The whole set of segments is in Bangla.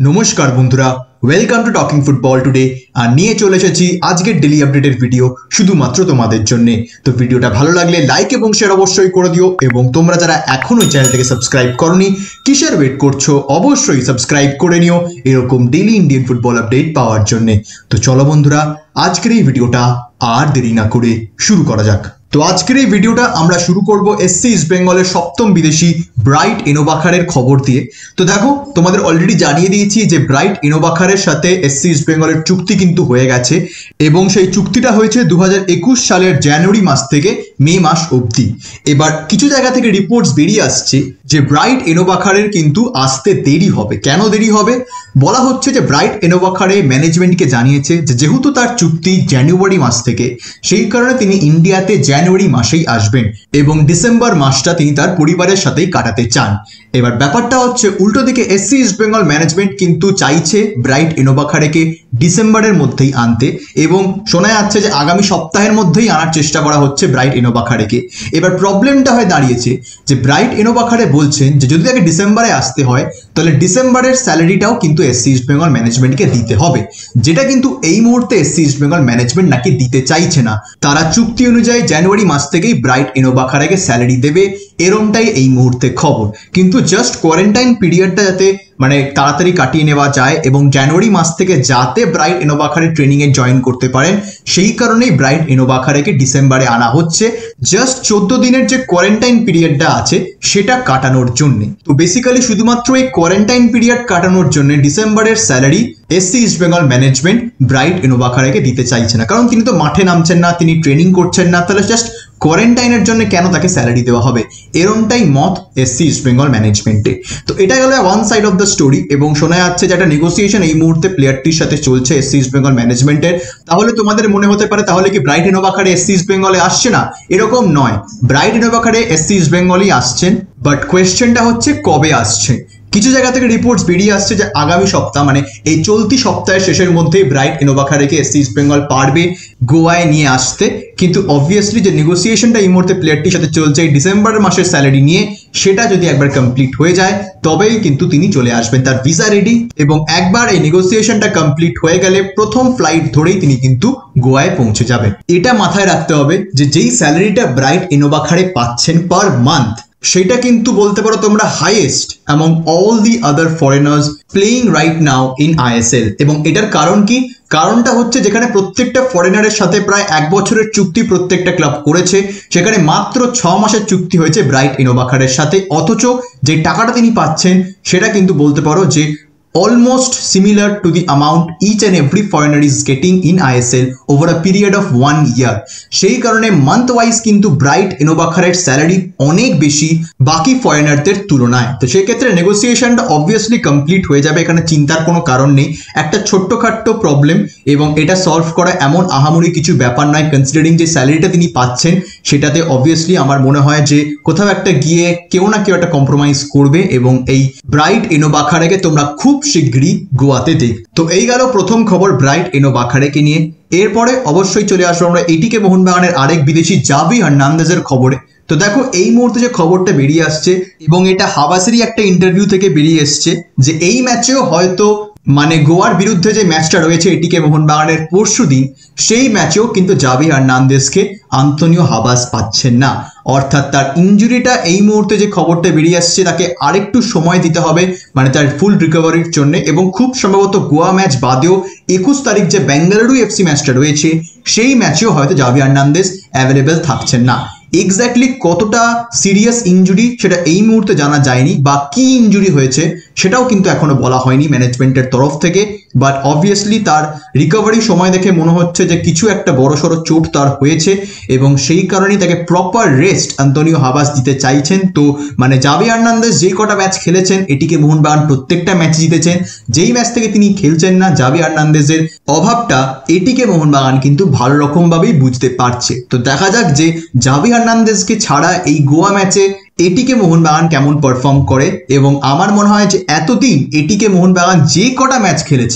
নমস্কার বন্ধুরা, welcome to talking football today. আর নিয়ে চলে এসেছি আজকের ডেলি আপডেটের ভিডিও শুধুমাত্র তোমাদের জন্য। তো ভিডিওটা ভালো লাগলে লাইক এবং শেয়ার অবশ্যই করে দিও, এবং তোমরা যারা এখনো চ্যানেলটাকে সাবস্ক্রাইব করনি কিসের ওয়েট করছো, অবশ্যই সাবস্ক্রাইব করে নিও এরকম ডেলি ইন্ডিয়ান ফুটবল আপডেট পাওয়ার জন্য। তো চলো বন্ধুরা, আজকের এই ভিডিওটা আর দেরি না করে শুরু করা যাক। তো আজকের এই ভিডিওটা আমরা শুরু করব এসসি ইস্ট বেঙ্গলের সপ্তম বিদেশি ব্রাইট এনোবাখারের খবর দিয়ে। তো দেখো, তোমাদের অলরেডি জানিয়ে দিয়েছি যে ব্রাইট এনোবাখারের সাথে এসসি ইস্ট বেঙ্গলের চুক্তি কিন্তু হয়ে গেছে, এবং সেই চুক্তিটা হয়েছে 2021 সালের জানুয়ারি মাস থেকে মে মাস অবধি। এবার কিছু জায়গা থেকে রিপোর্টস বেরিয়ে আসছে যে ব্রাইট এনোবাখারের কিন্তু আসতে দেরি হবে। কেন দেরি হবে? বলা হচ্ছে যে ব্রাইট এনোবাখারে ম্যানেজমেন্টকে জানিয়েছে যে যেহেতু তার চুক্তি জানুয়ারি মাস থেকে, সেই কারণে তিনি ইন্ডিয়াতে জানুয়ারি মাসেই আসবেন এবং ডিসেম্বর মাসটা তিনি তার পরিবারের সাথেই কাটাতে চান। এবার ব্যাপারটা হচ্ছে উল্টো দিকে এসসি ইস্ট বেঙ্গল ম্যানেজমেন্ট কিন্তু চাইছে ব্রাইট এনোবাখারেকে ডিসেম্বরের মধ্যেই আনতে, এবং শোনা যাচ্ছে যে আগামী সপ্তাহের মধ্যেই আনার চেষ্টা করা হচ্ছে ব্রাইট এনোবাখারেকে। এবার প্রবলেমটা হয়ে দাঁড়িয়েছে যে ব্রাইট এনোবাখারে বলছেন যে যদি তাকে ডিসেম্বরে আসতে হয় তাহলে ডিসেম্বরের স্যালারিটাও কিন্তু এসসি ইস্ট বেঙ্গল ম্যানেজমেন্টকে দিতে হবে, যেটা কিন্তু এই মুহূর্তে এসসি ইস্ট বেঙ্গল ম্যানেজমেন্ট নাকি দিতে চাইছে না। তারা চুক্তি অনুযায়ী জানুয়ারি মাস থেকেই ব্রাইট এনোবাখারেকে স্যালারি দেবে, এরমটাই এই মুহূর্তে খবর। কিন্তু জাস্ট কোয়ারেন্টাইন পিরিয়ডটা যাতে তাড়াতাড়ি কাটিয়ে নেওয়া যায় এবং জানুয়ারি মাস থেকে যাতে ব্রাইট এনোবাখারে ট্রেনিংয়ে জয়েন করতে পারেন, সেই কারণেই ব্রাইট এনোবাখারেকে ডিসেম্বরে আনা হচ্ছে, জাস্ট 14 দিনের যে কোয়ারেন্টাইন পিরিয়ডটা আছে সেটা কাটানোর জন্য। তো বেসিক্যালি শুধুমাত্র এই কোয়ারেন্টাইন পিরিয়ড কাটানোর জন্য ডিসেম্বরের salary SC East Bengal management Bright এনোবাখারেকে দিতে চাইছে না, কারণ তিনি তো মাঠে নামছেন না, তিনি ট্রেনিং করছেন না, তাহলে জাস্ট কোয়ারেন্টাইনের জন্য কেন তাকে স্যালারি দেওয়া হবে, এরমটাই মত এসসি ইস্ট বেঙ্গল ম্যানেজমেন্টে। তো এটা গেল one side of the story, এবং শোনা যাচ্ছে যে একটা নেগোসিয়েশন এই মুহূর্তে প্লেয়ারটির সাথে চলছে এসসি ইস্ট বেঙ্গল ম্যানেজমেন্টের। তাহলে তোমাদের মনে হতে পারে তাহলে কি ব্রাইট এনোবাখারে এসসি ইস্ট বেঙ্গলে আসছে না? এরকম নয়, ব্রাইট এনোবাখারে এসসি ইস্ট বেঙ্গলই আসছেন, বাট কোয়েশ্চেনটা হচ্ছে কবে আসছে। কিছু জায়গা থেকে রিপোর্টস বেরিয়ে আসছে যে আগামী সপ্তাহ এই চলতি সপ্তাহের শেষের মধ্যেই ব্রাইট এনোবাখারেকে এসসি ইস্ট বেঙ্গল পারবে গোয়ায় নিয়ে আসতে। কিন্তু অবভিয়াসলি যে নেগোসিয়েশনটা এই মুহূর্তে প্লেয়ারটির সাথে চলছে এই ডিসেম্বর মাসের স্যালারি নিয়ে, সেটা যদি একবার কমপ্লিট হয়ে যায় তবেই কিন্তু তিনি চলে আসবেন, তার ভিসা রেডি, এবং একবার এই নেগোসিয়েশনটা কমপ্লিট হয়ে গেলে প্রথম ফ্লাইট ধরেই তিনি কিন্তু গোয়ায় পৌঁছে যাবেন। এটা মাথায় রাখতে হবে যে যেই স্যালারিটা ব্রাইট এনোবাখারে পাচ্ছেন পার মান্থ, সেটা কিন্তু বলতে পারো তোমরা highest among all the other foreigners playing right now in ISL. এবং এটার কারণ কি? কারণটা হচ্ছে যেখানে প্রত্যেকটা ফরেনারের সাথে প্রায় 1 বছরের চুক্তি প্রত্যেকটা ক্লাব করেছে, সেখানে মাত্র 6 মাসের চুক্তি হয়েছে ব্রাইট এনোবাখারের সাথে, অথচ যে টাকাটা তিনি পাচ্ছেন সেটা কিন্তু বলতে পারো যে almost similar to the amount each and every foreigner is getting in ISL over a period of 1 year. সেই কারণে মান্থ ওয়াইজ কিন্তু ব্রাইট এনোবাখারের স্যালারি অনেক বেশি বাকি ফরেনারদের তুলনায়। তো সেই ক্ষেত্রে নেগোসিয়েশনটা অবভিয়াসলি কমপ্লিট হয়ে যাবে, এখানে চিন্তার কোনো কারণ নেই। একটা ছোট্টখাট্ট প্রবলেম, এবং এটা সলভ করা এমন আহামরি কিছু ব্যাপার নয়, কনসিডারিং যে স্যালারিটা তিনি পাচ্ছেন সেটাতে অবভিয়াসলি আমার মনে হয় যে কোথাও একটা গিয়ে কেউ না কেউ একটা কম্প্রোমাইজ করবে, এবং এই ব্রাইট এনোবাখারেকে তোমরা খুব শীঘ্রই গোয়াতে দেখ। তো এই গেল প্রথম খবর ব্রাইট এনোবাখারেকে নিয়ে। এরপরে অবশ্যই চলে আসবো আমরা এটিকে মোহনবাগানের আরেক বিদেশি জাভি হার্নান্দেজের খবরে। তো দেখো, এই মুহূর্তে যে খবরটা বেরিয়ে আসছে, এবং এটা হাবাসেরই একটা ইন্টারভিউ থেকে বেরিয়ে এসছে, যে এই ম্যাচেও হয়তো গোয়ার বিরুদ্ধে যে ম্যাচটা রয়েছে এটিকে মোহনবাগানের পরশু দিন, সেই ম্যাচেও কিন্তু জাভি হার্নান্দেজকে আন্তোনিও হাবাস পাচ্ছেন না। অর্থাৎ তার ইনজুরিটা এই মুহূর্তে যে খবরটা বেরিয়ে আসছে, তাকে আরেকটু সময় দিতে হবে তার ফুল রিকভারির জন্য, এবং খুব সম্ভবত গোয়া ম্যাচ বাদেও 21 তারিখ যে বেঙ্গালুরু এফসি ম্যাচটা রয়েছে সেই ম্যাচেও হয়তো জাভি হার্নান্দেজ অ্যাভেলেবেল থাকছেন না। এক্স্যাক্টলি কতটা সিরিয়াস ইনজুরি সেটা এই মুহূর্তে জানা যায়নি, বা কি ইনজুরি হয়েছে সেটাও কিন্তু এখনো বলা হয়নি ম্যানেজমেন্টের তরফ থেকে, বাট অবভিয়াসলি তার রিকভারি সময় দেখে মনে হচ্ছে যে কিছু একটা বড়সড় চোট তার হয়েছে, এবং সেই কারণেই তাকে প্রপার রেস্ট আন্তোনিও হাবাস দিতে চাইছেন। তো জাভি হার্নান্দেজ যেই কটা ম্যাচ খেলেছেন এটিকে মোহনবাগান প্রত্যেকটা ম্যাচ জিতেছেন, যেই ম্যাচ থেকে তিনি খেলছেন না জাভি হার্নান্দেজের অভাবটা এটিকে মোহনবাগান কিন্তু ভালো রকম ভাবেই বুঝতে পারছে। তো দেখা যাক যে জাভি হার্নান্দেজকে ছাড়া এই গোয়া ম্যাচে এটিকে মোহনবাগান কেমন পারফর্ম করে। এবং আমার মনে হয় যে এতদিন এটিকে মোহনবাগান যে কটা ম্যাচ খেলেছে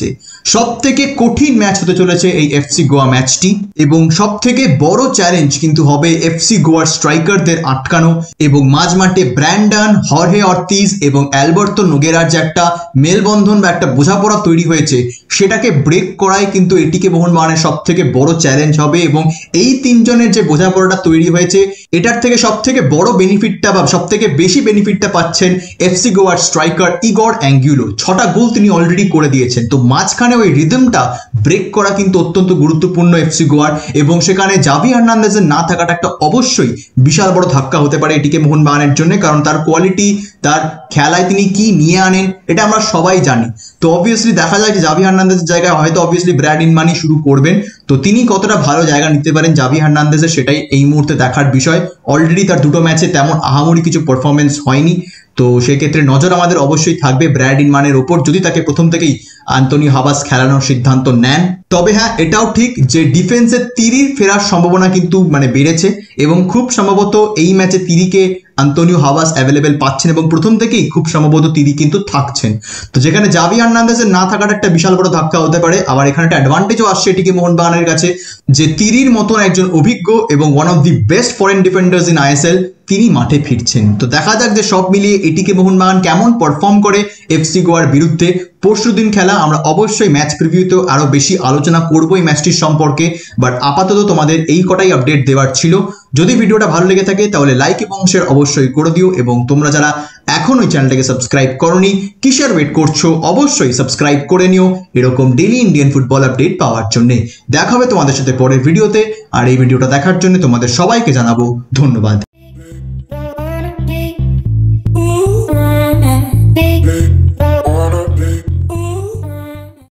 সবথেকে কঠিন ম্যাচ হতে চলেছে এই এফসি গোয়া ম্যাচটি এবং সবথেকে বড় চ্যালেঞ্জ কিন্তু হবে এফসি গোয়ার স্ট্রাইকারদের আটকানো এবং মাঝমাঠে ব্র্যান্ডন, হর্হে অর্তিজ এবং অ্যালবার্তো নোগেরার যে একটা মেলবন্ধন বা একটা বোঝাপড়া তৈরি হয়েছে সেটাকে ব্রেক করাই কিন্তু এটিকে মোহনবাগানের সবথেকে বড় চ্যালেঞ্জ হবে। এবং এই তিনজনের যে বোঝাপড়াটা তৈরি হয়েছে এটার থেকে সবথেকে বড় বেনিফিটটা বা সবথেকে বেশি বেনিফিটটা পাচ্ছেন এফসি গোয়ার স্ট্রাইকার ইগর অ্যাঙ্গুলো। 6টা গোল তিনি অলরেডি করে দিয়েছেন। তো মাঝখানে ওই রিদমটা ব্রেক করা কিন্তু অত্যন্ত গুরুত্বপূর্ণ এফসি গোয়ার, এবং সেখানে জাভি হার্নান্দেজের না থাকাটা একটা অবশ্যই বিশাল বড় ধাক্কা হতে পারে এটিকে মোহনবাগানের জন্য, কারণ তার কোয়ালিটি, তার খেলায় তিনি কি নিয়ে আনেন এটা আমরা সবাই জানি। তো অবভিয়াসলি দেখা যায় যে জাভি হার্নান্দেজের জায়গায় হয়তো অবভিয়াসলি ব্র্যাড ইনমানি শুরু করবেন, তো তিনি কতটা ভালো জায়গা নিতে পারেন জাভি হার্নান্দেজের সেটাই এই মুহূর্তে দেখার বিষয়। অলরেডি তার দুটো ম্যাচে তেমন আহামরি কিছু পারফরমেন্স হয়নি, তো সেক্ষেত্রে নজর আমাদের অবশ্যই থাকবে ব্র্যাড ইনমানের ওপর যদি তাকে প্রথম থেকেই আন্তোনিও হাবাস খেলানোর সিদ্ধান্ত নেন। তবে হ্যাঁ, এটাও ঠিক যে ডিফেন্সের তিরির ফেরার সম্ভাবনা কিন্তু বেড়েছে এবং খুব সম্ভবত এই ম্যাচে তিরিকে আন্তোনিও হাবাস অ্যাভেলেবেল পাচ্ছেন এবং প্রথম থেকেই খুব সম্ভবত তিরি কিন্তু থাকছেন। তো যেখানে জাভি হার্নান্দেজের না থাকাটা একটা বিশাল বড় ধাক্কা হতে পারে। আবার এখানে একটা অ্যাডভান্টেজও আসছে এটিকে মোহনবাগানের কাছে যে তিরির মতন একজন অভিজ্ঞ এবং one of the best foreign defenders in ISL তিনি মাঠে ফিরছেন। তো দেখা যাক যে সব মিলিয়ে এটিকে মোহনবাগান কেমন পারফর্ম করে এফসি গোয়ার বিরুদ্ধে। পরশুদিন খেলা, আমরা অবশ্যই ম্যাচ প্রিভিউতেও আরো বেশি আলোচনা করবো এই ম্যাচটির সম্পর্কে, বাট আপাতত তোমাদের এই কটাই আপডেট দেওয়ার ছিল। যদি ভিডিওটা ভালো লেগে থাকে তাহলে লাইক এবং শেয়ার অবশ্যই করে দিও, এবং তোমরা যারা এখন ওই চ্যানেলটাকে সাবস্ক্রাইব করোনি কিসের ওয়েট করছো, অবশ্যই সাবস্ক্রাইব করে নিও এরকম ডেইলি ইন্ডিয়ান ফুটবল আপডেট পাওয়ার জন্য। দেখা হবে তোমাদের সাথে পরের ভিডিওতে, আর এই ভিডিওটা দেখার জন্য তোমাদের সবাইকে জানাবো ধন্যবাদ।